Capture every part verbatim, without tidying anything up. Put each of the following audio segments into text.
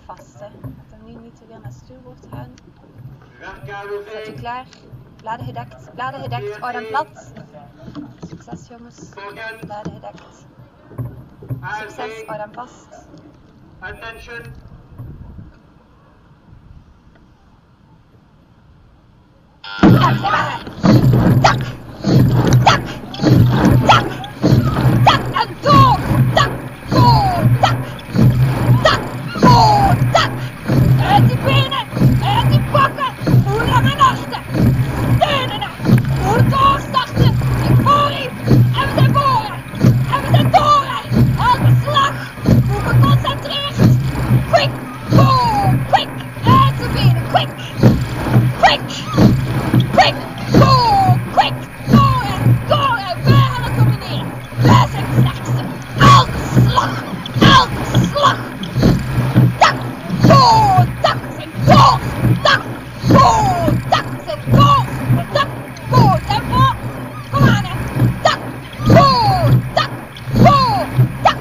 vast, hè. Laat hem nu niet weer naar stuurboord gaan. Zet u klaar. Bladen gedekt, bladen gedekt, oor en plat. Succes jongens. Bladen gedekt. Succes, oor en vast. Attention. Tak, tak, tak, tak, tak, tak en door, tak, door, tak, tak, door, tak. Uit die benen, uit die bakken, hoe lang en achter. Steunen er, hoe doorstarten, ik voor u. En we zijn voor, en we zijn door. Elke slag, hoe geconcentreerd. Quick, go, quick, uit de benen, quick, quick. Quick, go, quick, door en door en wij gaan het domineren. Wij zijn de sterkste. Elke slag, elke slag. Tak, go, tak, zijn door. Tak, go, tak, zijn door. Tak, go, tempo. Kom aan hè. Tak, go, tak, go, tak.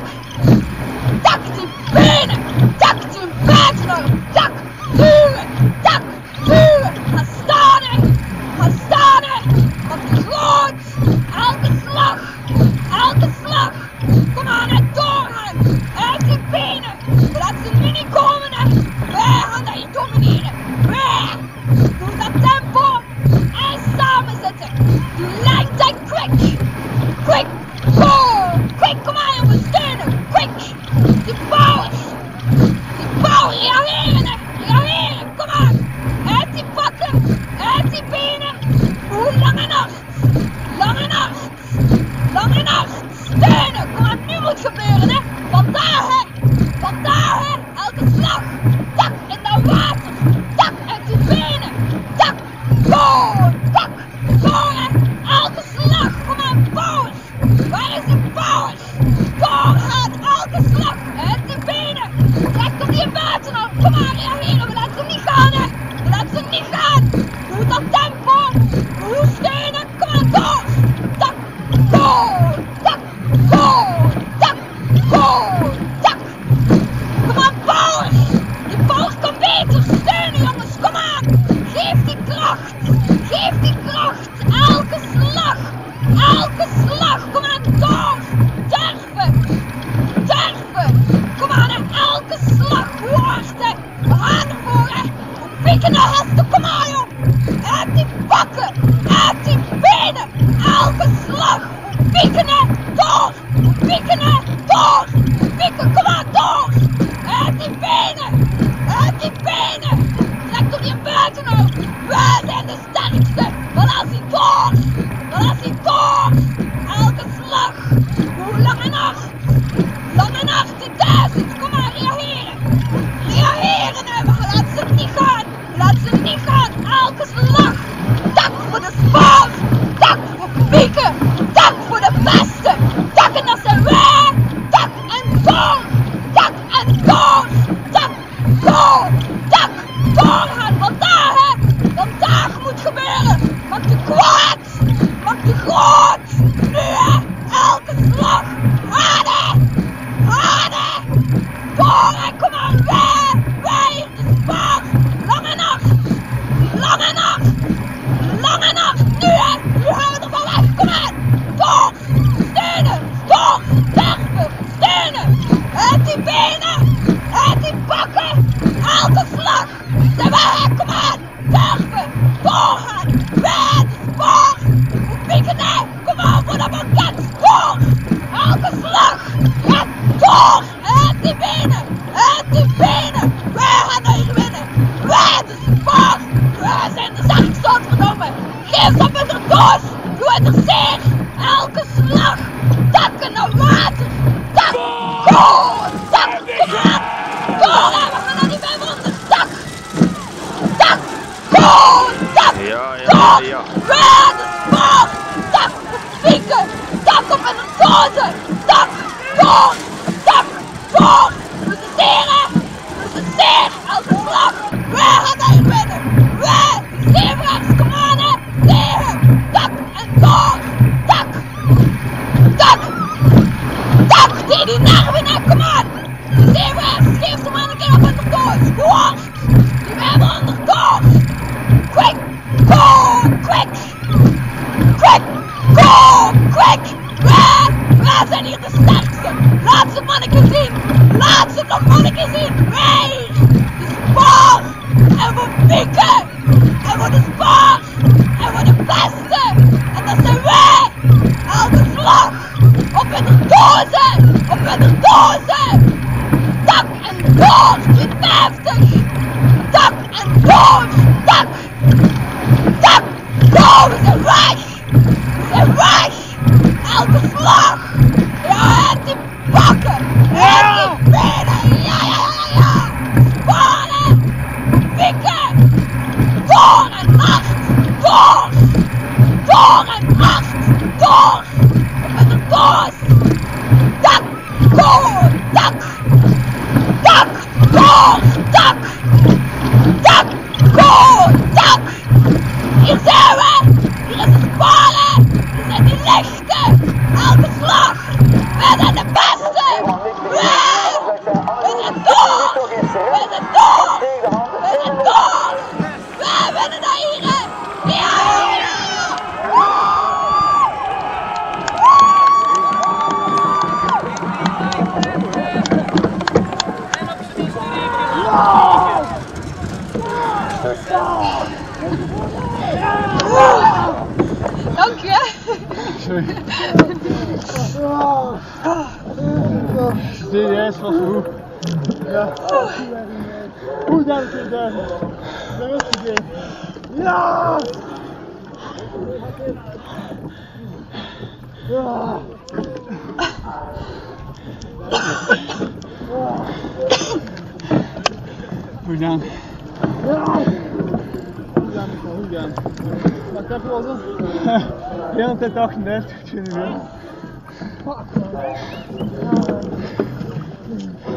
Tak die benen. Tak die buitenom. Tak, duwen. Tak, duwen. Ga staan hè. Ga staan hè! Wat groot! Elke slag! Elke slag! Kom aan hè, doorgaan! Uit die benen! We laten ze nu niet komen hè! Wij gaan dat hier domineren! Wij! Doe dat tempo! En samen zitten! Die lijkt en quick! Quick! Go! Quick! Kom aan jongens, steunen! Quick! Die powers! Die powers! Reageren hè! Reageren! Kom aan! Uit die bakken! Uit die benen! Hoe lang en nacht? Lang en nacht! Lang en nacht! Steunen! Kom aan, nu moet gebeuren hè! Vandaag hè! Vandaag hè! Elke slag! Tak in dat water! Tak uit die benen! Tak! Go! Tak! Go hè! Elke slag! Kom aan, powers! Waar is de powers? Doorgaan! Elke slag! Uit die benen! Trek op die buiten op! Kom aan, reageren! We laten ze niet gaan hè! We laten ze niet gaan! Doe dat tempo! Hoe steunen? Kom aan, door! Tak! Go! Tak! Go! Tak! Go! Tak! Kom aan, powers! Die powers kan beter! Steunen jongens, kom aan! Geef die kracht! Geef die kracht! Elke slag! Elke slag! Kom aan, door! Durven! Durven! Kom aan, hè. Elke slag! Hoort hè! We gaan ervoor hè! We pikken de hasten! Kom aan joh! Uit die bakken! Uit die benen! Elke slag! We pikken hè! Door! We pikken hè! Door! We pikken! Kom aan, door! Uit die benen! Uit die benen! Trek op je buiten ook! Wij zijn de sterkste! Maar als hij door! Maar als hij door! Elke slag! Hoe lang en nacht? Lang en achttienduizend! Kom maar, reageren! Reageren hè! We laten ze niet gaan! We laten ze niet gaan! Elke slag! Tak voor de spaas! Tak voor pieken! Tak voor de beste! Tak en dat zijn wij! Tak en door! Tak en door! Tak! Go! Tak! Doorgaan! Vandaag hè! Vandaag moet gebeuren! Maak je kwaad! Maak je groot! Nu hè! Elke slag! Harder! Harder! Door hè! Kom maar! Wij! Wij! De spaas! Lange nacht! Lange nacht! Lange nacht! Nu hè! Nu gaan we er van weg! Kom aan! Door! Steunen! Door! Derven! Steunen! Uit die benen! Uit die bakken! Elke slag! Zijn wij hè! Kom aan! Derven! Doorgaan! Wij! De spoor! We pieken hè! Kom aan voor de banket! Door! Elke slag! Ja! Door! Uit die benen! Uit die benen! Wij gaan hier winnen! Wij de spoor! Wij zijn de sterkste, godverdomme! Geef ze met de doos! Doe het er zeer! Elke slag! Takken naar water! Tak! Go! Tak! Kom aan! Door hè! We gaan naar die vijfhonderd! Tak! Tak! Go! Tak! Ja, ja, Door! ja. Wij de spoor! Tak! Pieken! Tak op en een dozen! Tak! Door! Tak! Door! We zijn zeer hè! We zijn zeer! Elke slag! Wij gaan daar winnen! Wij! De zeevrachts! Kom aan hè! Tegen! Tak! En door! Tak! Tak! Tak! Tegen die nerven hè! Kom aan! De zeevrachts! Geef ze maar een keer op en de doos! de sterkste! Laat ze manneken zien! Laat ze nog manneken zien! Wij! De sport! En voor pieken! En voor de sport! En voor de beste! En dat zijn wij! Elke slag! Op met de dozen! Op met de dozen! Tak en doos! vijftig! Tak en doos! Tak! Tak! Doos! We zijn weg! We zijn weg! Elke slag! Ja, en die pakken! En die benen! Ja, ja, ja, ja! Sparen! Pikken! Door en acht! Door! Door en acht! Door! Met de doos! Tak! Door! Tak! Tak! Door! Tak! Tak! Door! Tak! Hier zijn we! Hier is de sparen! Hier zijn die lichten! Elke slag! Wij zijn de beste! Wij! We zijn door! We zijn door! We zijn door! Wij winnen de Ieren! Ja! Dank je! Sorry. Serieus was hoe? Ja. Hoe dank je dan? Dat was het weer. Ja! Ja! Goed gedaan. Ja! Goed gedaan, goed gedaan. Maar ik heb wel zo. De hele tijd achtendertig, vind ik wel. Fuck man.